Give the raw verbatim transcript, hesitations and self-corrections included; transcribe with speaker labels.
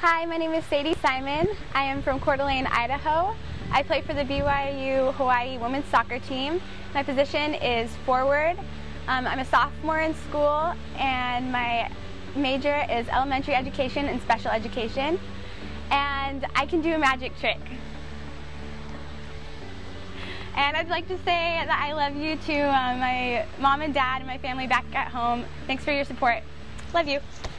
Speaker 1: Hi, my name is Sadie Simon. I am from Coeur d'Alene, Idaho. I play for the B Y U-Hawaii women's soccer team. My position is forward. Um, I'm a sophomore in school and my major is elementary education and special education. And I can do a magic trick. And I'd like to say that I love you to uh, my mom and dad and my family back at home. Thanks for your support. Love you.